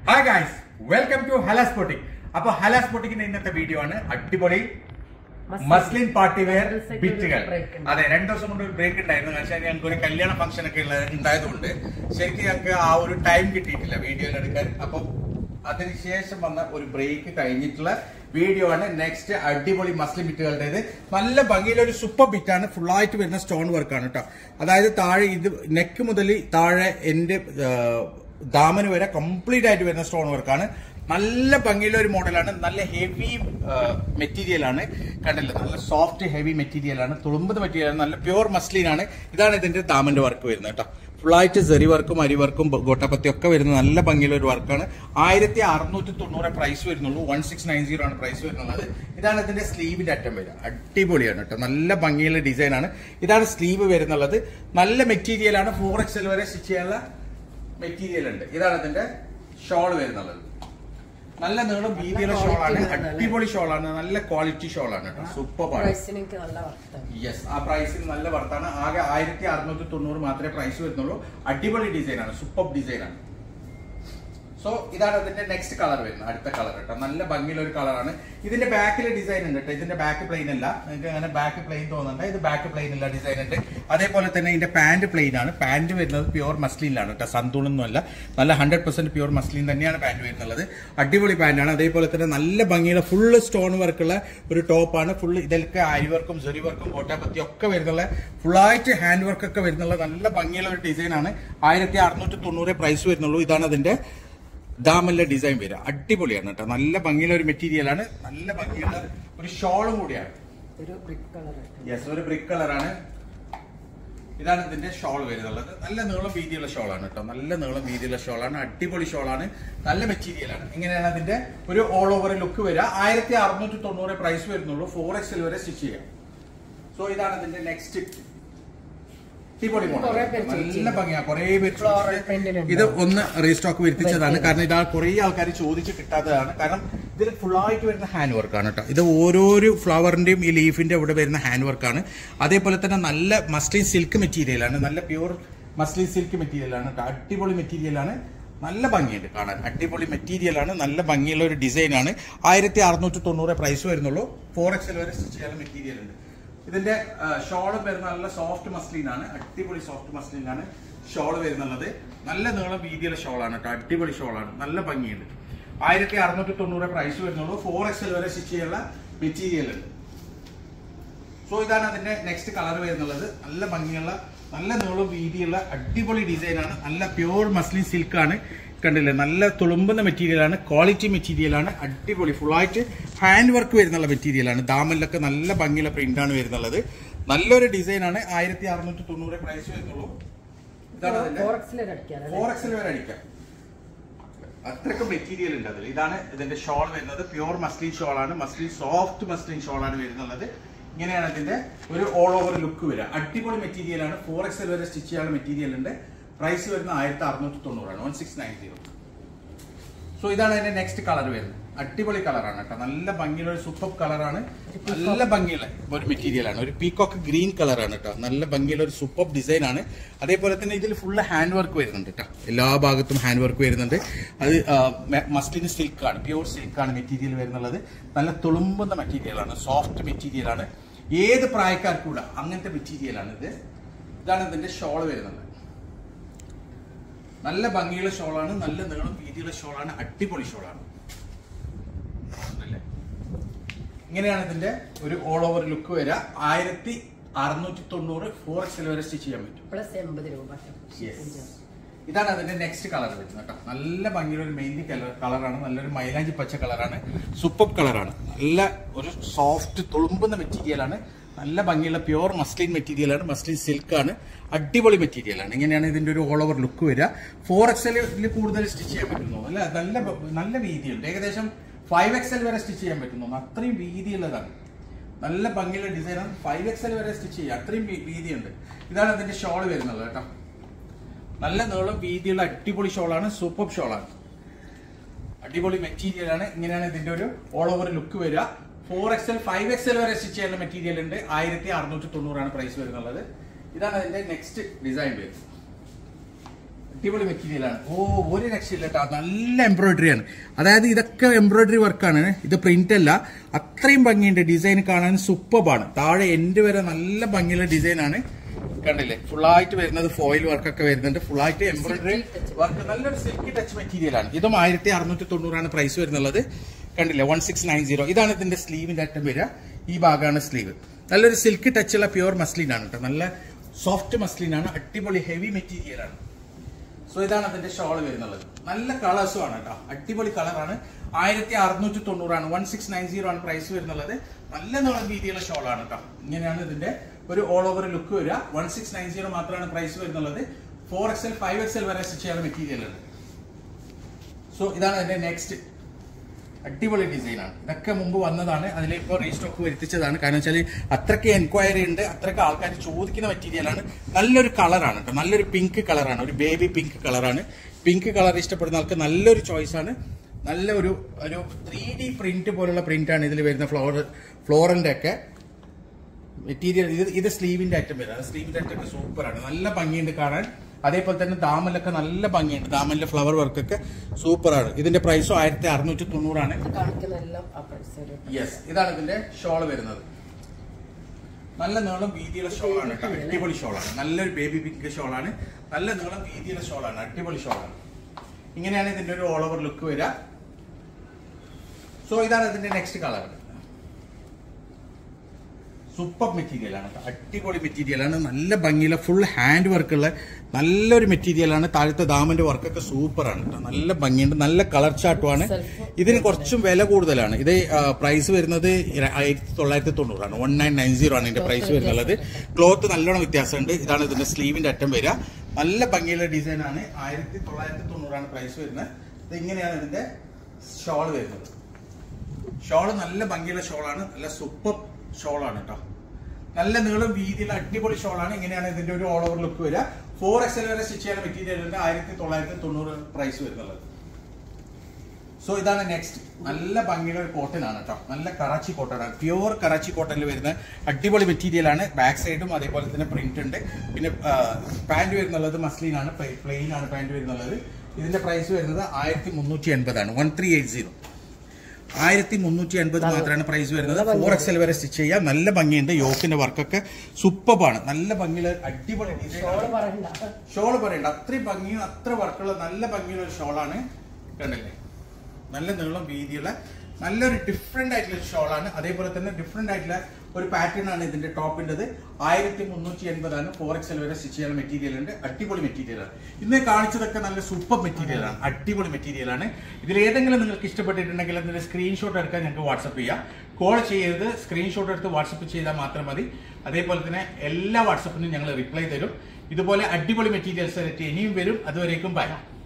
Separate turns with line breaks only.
Hi guys, welcome to Halas Boutique. അപ്പോൾ ഹലാസ് ബൊട്ടിക്കിന്റെ ഇന്നത്തെ video ആണ് അടിപൊളി മസ്ലിൻ പാർട്ടി വെയർ ബിറ്റുകൾ. അതെ, 2 ദിവസം കൊണ്ട് ഒരു ബ്രേക്ക് ഉണ്ടായിരുന്നു. പക്ഷേ ഞങ്ങൾക്ക് ഒരു കല്യാണ ഫംഗ്ഷൻ ഒക്കെ ഉണ്ടായതുകൊണ്ട് ശരിക്കും ഞങ്ങൾക്ക് ആ ഒരു ടൈം കിട്ടിയിട്ടില്ല വീഡിയോ എടുക്കാൻ. അപ്പം അതിനുശേഷം വന്ന ഒരു ബ്രേക്ക് കഴിഞ്ഞിട്ടുള്ള വീഡിയോ ആണ് നെക്സ്റ്റ്. അടിപൊളി മസ്ലിൻ ബിറ്റുകളുടേത് നല്ല ഭംഗിയിലൊരു സൂപ്പർ ബിറ്റാണ്. ഫുള്ളായിട്ട് വരുന്ന സ്റ്റോൺ വർക്കാണ് കേട്ടോ. അതായത് താഴെ ഇത് നെക്ക് മുതൽ താഴെ എന്റെ ദാമന് വരെ കംപ്ലീറ്റ് ആയിട്ട് വരുന്ന സ്റ്റോൺ വർക്കാണ്. നല്ല ഭംഗിയുള്ള ഒരു മോഡലാണ്. നല്ല ഹെവി മെറ്റീരിയൽ ആണ്. കണ്ടില്ല, നല്ല സോഫ്റ്റ് ഹെവി മെറ്റീരിയൽ ആണ്. തുളുമ്പുന്ന മെറ്റീരിയൽ ആണ്. നല്ല പ്യൂർ മസ്ലിൻ ആണ്. ഇതാണ് ഇതിന്റെ ദാമന്റെ വർക്ക് വരുന്നത് കേട്ടോ. ഫുള്ളായിട്ട് സെറി വർക്കും അരി വർക്കും ഗോട്ടപ്പത്തി ഒക്കെ വരുന്ന നല്ല ഭംഗിയുള്ള ഒരു വർക്കാണ്. 1690 പ്രൈസ് വരുന്നുള്ളൂ. 1690 ആണ് പ്രൈസ് വരുന്നത്. ഇതാണ് ഇതിന്റെ സ്ലീവിന്റെ അറ്റം വരിക. അടിപൊളിയാണ് കേട്ടോ. നല്ല ഭംഗിയുള്ള ഡിസൈൻ ആണ്. ഇതാണ് സ്ലീവ് വരുന്നുള്ളത്. നല്ല മെറ്റീരിയൽ ആണ്. 4XL വരെ സ്റ്റിച്ച് ചെയ്യാനുള്ള മെറ്റീരിയൽ ഉണ്ട്. ഇതാണ് ഇതിന്റെ ഷോൾ വരുന്നുള്ളത്. നല്ല നീളം വീതിയുള്ള ഷോളാണ്. അടിപൊളി ഷോളാണ്. നല്ല ക്വാളിറ്റി ഷോളാണ് കേട്ടോ. സൂപ്പർ ആണ്. യെസ്, ആ പ്രൈസിന് നല്ല വർത്താണ്. ആകെ 1690 മാത്രമേ പ്രൈസ് വരുന്നുള്ളൂ. അടിപൊളി ഡിസൈൻ ആണ്. സൂപ്പർ ഡിസൈൻ ആണ്. സോ ഇതാണ് ഇതിന്റെ നെക്സ്റ്റ് കളർ വരുന്നത്. അടുത്ത കളർ കേട്ടോ. നല്ല ഭംഗിയുള്ള ഒരു കളറാണ്. ഇതിന്റെ ബാക്കിലെ ഡിസൈൻ ഉണ്ട് കേട്ടോ. ഇതിന്റെ ബാക്ക് പ്ലെയിൻ അല്ല. നിങ്ങൾക്ക് അങ്ങനെ ബാക്ക് പ്ലെയിൻ തോന്നുന്നുണ്ട്. ഇത് ബാക്ക് പ്ലെയിൻ അല്ല, ഡിസൈൻ ഉണ്ട്. അതേപോലെ തന്നെ ഇതിന്റെ പാന്റ് പ്ലെയിൻ ആണ്. പാന്റ് വരുന്നത് പ്യൂർ മസ്ലിനിലാണ് കേട്ടോ. സന്തൂണൊന്നും അല്ല. നല്ല 100% പ്യൂർ മസ്ലിൻ തന്നെയാണ് പാന്റ് വരുന്നത്. അടിപൊളി പാന്റാണ്. അതേപോലെ തന്നെ നല്ല ഭംഗിയുള്ള ഫുള്ള് സ്റ്റോൺ വർക്കുള്ള ഒരു ടോപ്പാണ്. ഫുള്ള് ഇതിലൊക്കെ അരി വർക്കും സെറി വർക്കും കോട്ടാപ്പത്തി ഒക്കെ വരുന്നുള്ള ഫുള്ളായിട്ട് ഹാൻഡ് വർക്ക് ഒക്കെ വരുന്നുള്ള നല്ല ഭംഗിയുള്ള ഒരു ഡിസൈൻ ആണ്. 1690 പ്രൈസ് വരുന്നുള്ളൂ. ഇതാണ് അതിന്റെ ദാമന്റെ ഡിസൈൻ വരിക. അടിപൊളിയാണ് കേട്ടോ. നല്ല ഭംഗിയുള്ള ഒരു മെറ്റീരിയൽ ആണ്. നല്ല ഭംഗിയുള്ള ഒരു ഷോളും കൂടിയാണ്. യെസ്, ഒരു ബ്രിക്ക് കളറാണ്. ഇതാണ് ഇതിന്റെ ഷോൾ വരുന്നുള്ളത്. നല്ല നീളം വീതിയുള്ള ഷോളാണ് കേട്ടോ. നല്ല നീളം വീതിയുള്ള ഷോളാണ്. അടിപൊളി ഷോളാണ്. നല്ല മെറ്റീരിയലാണ്. ഇങ്ങനെയാണ് അതിന്റെ ഒരു ഓൾ ഓവർ ലുക്ക് വരിക. 1690 പ്രൈസ് വരുന്നുള്ളൂ. 4XL വരെ സ്റ്റിച്ച് ചെയ്യാം. സോ ഇതാണ് ഇതിന്റെ നെക്സ്റ്റ് അടിപൊളി മോഡൽ. നല്ല ഭംഗിയാണ്. കുറെ പേര് ഇത് ഒന്ന് റീസ്റ്റോക്ക് വരുത്തിച്ചതാണ്. കാരണം ഇതാ കുറെ ആൾക്കാർ ചോദിച്ച് കിട്ടാത്തതാണ്. കാരണം ഇതിൽ ഫുള്ളായിട്ട് വരുന്ന ഹാൻഡ് വർക്കാണ് കേട്ടോ. ഇത് ഓരോരോ ഫ്ലവറിന്റെയും ഈ ലീഫിന്റെ ഇവിടെ വരുന്ന ഹാൻഡ് വർക്കാണ്. അതേപോലെ തന്നെ നല്ല മസ്ലിൻ സിൽക്ക് മെറ്റീരിയലാണ്. നല്ല പ്യൂർ മസ്ലിൻ സിൽക്ക് മെറ്റീരിയലാണ് കേട്ടോ. അടിപൊളി മെറ്റീരിയലാണ്. നല്ല ഭംഗിയുണ്ട് കാണാൻ. അടിപൊളി മെറ്റീരിയലാണ്. നല്ല ഭംഗിയുള്ള ഒരു ഡിസൈനാണ്. 1690 പ്രൈസ് വരുന്നുള്ളൂ. 4XL വരെ സ്റ്റിച്ച് ചെയ്യാനുള്ള മെറ്റീരിയൽ ഉണ്ട്. ഇതിന്റെ ഷോള് വരുന്ന നല്ല സോഫ്റ്റ് മസ്ലിൻ ആണ്. അടിപൊളി സോഫ്റ്റ് മസ്ലിൻ ആണ് ഷോള് വരുന്നുള്ളത്. നല്ല നീളം വീതിയുള്ള ഷോളാണ് കേട്ടോ. അടിപൊളി ഷോളാണ്. നല്ല ഭംഗിയുണ്ട്. 1690 പ്രൈസ് വരുന്നുള്ളൂ. 4XL വരെ സ്റ്റിച്ച് ചെയ്യാനുള്ള മെറ്റീരിയൽ ഉണ്ട്. സോ ഇതാണ് അതിന്റെ നെക്സ്റ്റ് കളർ വരുന്നുള്ളത്. നല്ല ഭംഗിയുള്ള നല്ല നീളം വീതിയുള്ള അടിപൊളി ഡിസൈൻ ആണ്. നല്ല പ്യൂർ മസ്ലിൻ സിൽക്ക് ആണ്. കണ്ടില്ലേ, നല്ല തുളുമ്പുന്ന മെറ്റീരിയലാണ്. ക്വാളിറ്റി മെറ്റീരിയലാണ്. അടിപൊളി ഫുള്ളായിട്ട് ഹാൻഡ് വർക്ക് വരുന്നുള്ള മെറ്റീരിയലാണ്. ദാമനിലൊക്കെ നല്ല ഭംഗിയുള്ള പ്രിന്റ് ആണ് വരുന്നുള്ളത്. നല്ലൊരു ഡിസൈൻ ആണ്. 1690 പ്രൈസ് വരുന്നുള്ളൂ. ഇതാണ് 4XL വരെ അടിക്കാം. അത്രയ്ക്ക് മെറ്റീരിയൽ ഉണ്ട് അതിൽ. ഇതാണ് ഇതിന്റെ ഷോൾ വരുന്നത്. പ്യൂർ മസ്ലിൻ ഷോൾ ആണ്. മസ്ലിൻ സോഫ്റ്റ് മസ്ലിൻ ഷോൾ ആണ് വരുന്നുള്ളത്. ഇങ്ങനെയാണ് ഇതിന്റെ ഒരു ഓൾ ഓവർ ലുക്ക് വരിക. അടിപൊളി മെറ്റീരിയൽ ആണ്. 4XL വരെ സ്റ്റിച്ച് ചെയ്യാനുള്ള മെറ്റീരിയൽ ഉണ്ട്. പ്രൈസ് വരുന്ന 1690 ആണ്. 1690. സോ ഇതാണ് അതിന്റെ നെക്സ്റ്റ് കളർ വരുന്നത്. അടിപൊളി കളറാണ് കേട്ടോ. നല്ല ഭംഗിയുള്ള ഒരു സൂപ്പർ കളറാണ്. നല്ല ഭംഗിയുള്ള ഒരു മെറ്റീരിയൽ ആണ്. ഒരു പീകോക്ക് ഗ്രീൻ കളറാണ് കേട്ടോ. നല്ല ഭംഗിയുള്ള ഒരു സൂപ്പർ ഡിസൈൻ ആണ്. അതേപോലെ തന്നെ ഇതിൽ ഫുള്ള് ഹാൻഡ് വർക്ക് വരുന്നുണ്ട് കേട്ടോ. എല്ലാ ഭാഗത്തും ഹാൻഡ് വർക്ക് വരുന്നുണ്ട്. അത് മസ്ലിൻ സിൽക്കാണ്. പ്യൂർ സിൽക്കാണ് മെറ്റീരിയൽ വരുന്നുള്ളത്. നല്ല തുളുമ്പുന്ന മെറ്റീരിയലാണ്. സോഫ്റ്റ് മെറ്റീരിയലാണ്. ഏത് പ്രായക്കാർക്കൂടെ അങ്ങനത്തെ മെറ്റീരിയലാണ് ഇത്. ഇതാണ് ഇതിന്റെ ഷോൾ വരുന്നത്. നല്ല ഭംഗിയുള്ള ഷോളാണ്. നല്ല നീളം വീതിയുള്ള ഷോളാണ്. അടിപൊളി ഷോളാണ്. ഇങ്ങനെയാണ് ഇതിന്റെ ഒരു ഓൾ ഓവർ ലുക്ക് വരിക. 1690 4XL വരെ സ്റ്റിച്ച് ചെയ്യാൻ പറ്റും. ഇതാണ് അതിന്റെ നെക്സ്റ്റ് കളർ വരുന്നത് കേട്ടോ. നല്ല ഭംഗിയുള്ള ഒരു മെയിൻലി കളറാണ്. നല്ലൊരു മൈലാഞ്ചി പച്ച കളറാണ്. സൂപ്പർ കളറാണ്. നല്ല ഒരു സോഫ്റ്റ് തുളുമ്പുന്ന മെറ്റീരിയലാണ്. നല്ല ഭംഗിയുള്ള പ്യൂർ മസ്ലിൻ മെറ്റീരിയലാണ്. മസ്ലിൻ സിൽക്കാണ്. അടിപൊളി മെറ്റീരിയലാണ്. ഇങ്ങനെയാണ് ഇതിന്റെ ഒരു ഓൾ ഓവർ ലുക്ക് വരിക. 4XL കൂടുതൽ സ്റ്റിച്ച് ചെയ്യാൻ പറ്റുന്നു. അല്ല, നല്ല വീതിയുണ്ട്. ഏകദേശം 5XL വരെ സ്റ്റിച്ച് ചെയ്യാൻ പറ്റുന്നു. അത്രയും വീതിയുള്ളതാണ്. നല്ല ഭംഗിയുള്ള ഡിസൈനാണ്. 5XL വരെ സ്റ്റിച്ച് ചെയ്യുക. അത്രയും വീതിയുണ്ട്. ഇതാണ് അതിന്റെ ഷോൾ വരുന്നത് കേട്ടോ. നല്ല നീളം വീതിയുള്ള അടിപൊളി ഷോളാണ്. സൂപ്പർ ഷോളാണ്. അടിപൊളി മെറ്റീരിയലാണ്. ഇങ്ങനെയാണ് ഇതിന്റെ ഒരു ഓൾ ഓവർ ലുക്ക് വരിക. 4XL 5XL വരെ സ്റ്റിച്ച് ചെയ്യുന്ന മെറ്റീരിയൽ ഉണ്ട്. 1690 ആണ് പ്രൈസ് വരുന്നുള്ളത്. ഇതാണ് അതിന്റെ നെക്സ്റ്റ് ഡിസൈൻ വരുന്നത്. അടിപൊളി മെറ്റീരിയലാണ്. ഒരു രക്ഷയില്ല കേട്ടോ, നല്ല എംബ്രോയിഡറി ആണ്. അതായത് ഇതൊക്കെ എംബ്രോയിഡറി വർക്കാണ്, ഇത് പ്രിന്റ് അല്ല. അത്രയും ഭംഗിയുണ്ട്, ഡിസൈൻ കാണാൻ സൂപ്പറാണ്. താഴെ എൻഡ് വരെ നല്ല ഭംഗിയുള്ള ഡിസൈൻ ആണ്, കണ്ടില്ലേ? ഫുള്ളായിട്ട് വരുന്നത് ഫോയിൽ വർക്കൊക്കെ വരുന്നുണ്ട്, ഫുള്ളായിട്ട് എംബ്രോയിഡറി വർക്ക്, നല്ലൊരു സിൽക്കി ടച്ച് മെറ്റീരിയലാണ്. ഇതും 1690 പ്രൈസ് വരുന്നുള്ളത്, കണ്ടില്ലേ? 1690. ഇതാണ് ഇതിന്റെ സ്ലീവിന്റെ അറ്റം വരിക, ഈ ഭാഗമാണ് സ്ലീവ്. നല്ലൊരു സിൽക്കി ടച്ചുള്ള പ്യുവർ മസ്ലിൻ ആണ് കേട്ടോ, നല്ല സോഫ്റ്റ് മസ്ലിൻ ആണ്, അടിപൊളി ഹെവി മെറ്റീരിയൽ ആണ്. സോ ഇതാണ് അതിന്റെ ഷോൾ വരുന്നുള്ളത്. നല്ല കളേഴ്സും ആണ് കേട്ടോ, അടിപൊളി കളറാണ്. 1690 1690 ആണ് പ്രൈസ് വരുന്നുള്ളത്. നല്ല നീളം വീതിയുള്ള ഷോളാണ് കേട്ടോ. ഇങ്ങനെയാണ് ഇതിന്റെ ഒരു ഓൾ ഓവർ ലുക്ക് വരിക. 1690 മാത്രമാണ് പ്രൈസ് വരുന്നുള്ളത്. 4XL 5XL വരെ സ്റ്റിച്ച് ചെയ്യാൻ മെറ്റീരിയൽ ഉണ്ട്. സോ ഇതാണ് അതിന്റെ നെക്സ്റ്റ് അടിപൊളി ഡിസൈൻ ആണ്. ഇതൊക്കെ മുമ്പ് വന്നതാണ്, അതിലിപ്പോ റീസ്റ്റോക്ക് വരുത്തിച്ചതാണ്. കാരണം വെച്ചാൽ അത്രയ്ക്ക് എൻക്വയറി ഉണ്ട്, അത്രയ്ക്ക് ആൾക്കാർ ചോദിക്കുന്ന മെറ്റീരിയലാണ്. നല്ലൊരു കളറാണ് കേട്ടോ, നല്ലൊരു പിങ്ക് കളറാണ്, ഒരു ബേബി പിങ്ക് കളറാണ്. പിങ്ക് കളർ ഇഷ്ടപ്പെടുന്ന ആൾക്ക് നല്ലൊരു ചോയ്സ് ആണ്. നല്ല ഒരു 3D പ്രിന്റ് പോലുള്ള പ്രിന്റ് ആണ് ഇതിൽ വരുന്ന, ഫ്ലോറലിന്റെ ഒക്കെ മെറ്റീരിയൽ. ഇത് സ്ലീവിന്റെ ഐറ്റം വരും, സ്ലീവിന്റെ ഐറ്റം ഒക്കെ സൂപ്പറാണ്, നല്ല ഭംഗിയുണ്ട് കാണാൻ. അതേപോലെ തന്നെ ദാമനിലൊക്കെ നല്ല ഭംഗിയുണ്ട്, ദാമനിലെ ഫ്ലവർ വർക്കൊക്കെ സൂപ്പറാണ്. ഇതിന്റെ പ്രൈസും 1690 ആണ്. യെസ്, ഇതാണ് ഇതിന്റെ ഷോൾ വരുന്നത്. നല്ല നീളം വീതിയുള്ള ഷോളാണ് കേട്ടോ, അടിപൊളി ഷോളാണ്. നല്ലൊരു ബേബി പിങ്ക് ഷോളാണ്, നല്ല നീളം വീതിയുള്ള ഷോളാണ്, അടിപൊളി ഷോളാണ്. ഇങ്ങനെയാണ് ഇതിന്റെ ഒരു ഓൾ ഓവർ ലുക്ക് വരിക. സോ ഇതാണ് ഇതിന്റെ നെക്സ്റ്റ് കളർ. സൂപ്പർ മെറ്റീരിയലാണ്, അടിപൊളി മെറ്റീരിയലാണ്, നല്ല ഭംഗിയുള്ള ഫുൾ ഹാൻഡ് വർക്കുള്ള നല്ലൊരു മെറ്റീരിയലാണ്. താഴത്തെ ദാമന്റെ വർക്കൊക്കെ സൂപ്പറാണ് കേട്ടോ, നല്ല ഭംഗിയുണ്ട്, നല്ല കളർ ചാർട്ടുമാണ്. ഇതിന് കുറച്ചും വില കൂടുതലാണ്. ഇത് പ്രൈസ് വരുന്നത് 1990 ആണ്, 1990 ആണ് ഇതിന്റെ പ്രൈസ് വരുന്നുള്ളത്. ക്ലോത്ത് നല്ലോണം വ്യത്യാസമുണ്ട്. ഇതാണ് ഇതിന്റെ സ്ലീവിന്റെ അറ്റം വരിക, നല്ല ഭംഗിയുള്ള ഡിസൈൻ ആണ്. 1990 ആണ് പ്രൈസ് വരുന്നത്. ഇത് ഇങ്ങനെയാണ് ഇതിന്റെ ഷോൾ വരുന്നത്. ഷോള് നല്ല ഭംഗിയുള്ള ഷോളാണ്, നല്ല സൂപ്പർ ഷോളാണ് കേട്ടോ, നല്ല നീളം വീതിയുള്ള അടിപൊളി ഷോളാണ്. ഇങ്ങനെയാണ് ഇതിന്റെ ഒരു ഓൾ ഓവർ ലുക്ക് വരിക. 4XL വരെ സ്റ്റിച്ച് ചെയ്യാൻ മെറ്റീരിയൽ ഉണ്ട്, 1990 പ്രൈസ് വരുന്നുള്ളത്. സോ ഇതാണ് നെക്സ്റ്റ്. നല്ല ഭംഗിയുള്ള ഒരു കോട്ടൺ ആണ് കേട്ടോ, നല്ല കറാച്ചി കോട്ടൺ ആണ്, പ്യുവർ കറാച്ചി കോട്ടണിൽ വരുന്ന അടിപൊളി മെറ്റീരിയൽ ആണ്. ബാക്ക് സൈഡും അതേപോലെ തന്നെ പ്രിന്റ് ഉണ്ട്. പിന്നെ പാന്റ് വരുന്നുള്ളത് മസ്ലിൻ ആണ്, പ്ലെയിൻ ആണ് പാന്റ് വരുന്നുള്ളത്. ഇതിന്റെ പ്രൈസ് വരുന്നത് 1380 ആണ്, 1380. 1380 മാത്രമാണ് പ്രൈസ് വരുന്നത്. 4XL വരെ സ്റ്റിച്ച് ചെയ്യാം, നല്ല ഭംഗിയുണ്ട്. യോക്കിന്റെ വർക്കൊക്കെ സൂപ്പറാണ്, നല്ല ഭംഗിയുള്ള അടിപൊളി ഡിസൈൻ. ഷോള് പറയണ്ട, അത്രയും ഭംഗിയും അത്ര വർക്കുള്ള നല്ല ഭംഗിയുള്ള ഒരു ഷോളാണ്, കണ്ടില്ലേ? നല്ല നീളം വീതിയുള്ള നല്ലൊരു ഡിഫറെന്റ് ആയിട്ടുള്ള ഷോളാണ്. അതേപോലെ തന്നെ ഡിഫറെന്റ് ആയിട്ടുള്ള ഒരു പാറ്റേൺ ആണ് ഇതിന്റെ ടോപ്പിൻ്റെത്. 1380 ആണ്. 4XL വരെ സ്റ്റിച്ച് ചെയ്യാൻ മെറ്റീരിയൽ ഉണ്ട്, അടിപൊളി മെറ്റീരിയൽ ആണ്. ഇന്ന് കാണിച്ചതൊക്കെ നല്ല സൂപ്പർ മെറ്റീരിയൽ ആണ്, അടിപൊളി മെറ്റീരിയൽ ആണ്. ഇതിൽ ഏതെങ്കിലും നിങ്ങൾക്ക് ഇഷ്ടപ്പെട്ടിട്ടുണ്ടെങ്കിൽ അതിന്റെ സ്ക്രീൻഷോട്ട് എടുക്കാൻ ഞങ്ങൾക്ക് വാട്സപ്പ് ചെയ്യാം. കോൾ ചെയ്യരുത്, സ്ക്രീൻഷോട്ട് എടുത്ത് വാട്സപ്പ് ചെയ്താൽ മാത്രം മതി. അതേപോലെ തന്നെ എല്ലാ വാട്സപ്പിനും ഞങ്ങൾ റിപ്ലൈ തരും. ഇതുപോലെ അടിപൊളി മെറ്റീരിയൽസ് ഇനിയും വരും. അതുവരേക്കും ബൈ.